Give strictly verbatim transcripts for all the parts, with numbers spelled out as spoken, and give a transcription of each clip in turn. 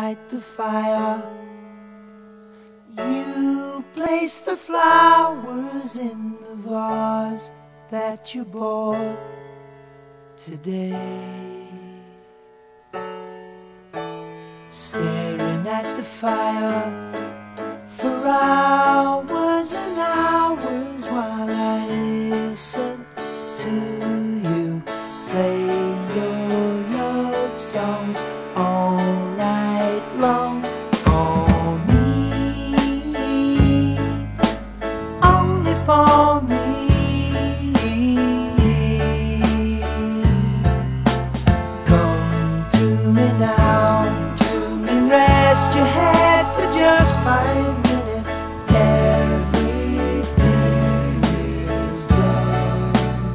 light the fire. You place the flowers in the vase that you bought today. Staring at the fire for hours and hours while I listen to you play your love songs all night long. For me, only for me. Come to me now, rest your head for just five minutes. Everything is done.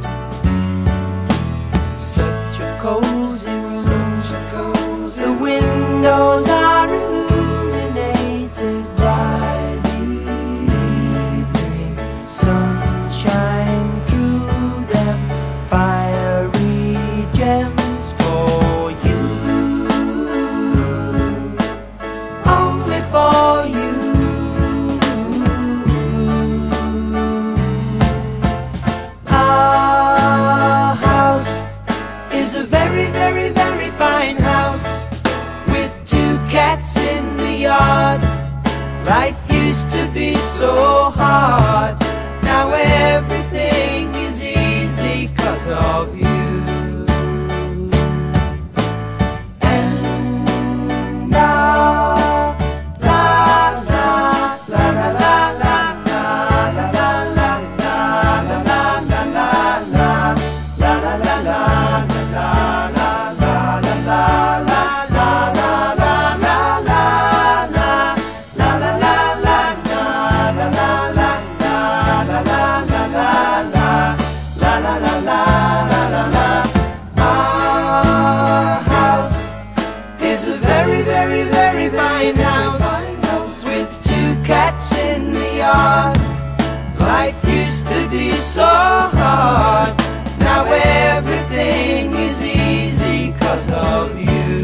Such a cozy room, the windows are illuminated by the evening sunshine through them, fiery gems for you. For you, our house is a very, very, very fine house with two cats in the yard. Life used to be so hard, now everything is easy 'cause of you. Very, very, very fine house with two cats in the yard. Life used to be so hard, now everything is easy 'cause of you.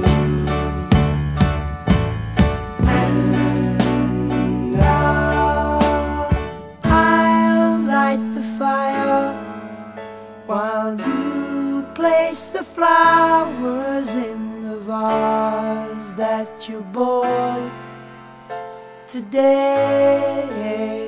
And now I'll light the fire while you place the flowers in the vase that you bought today.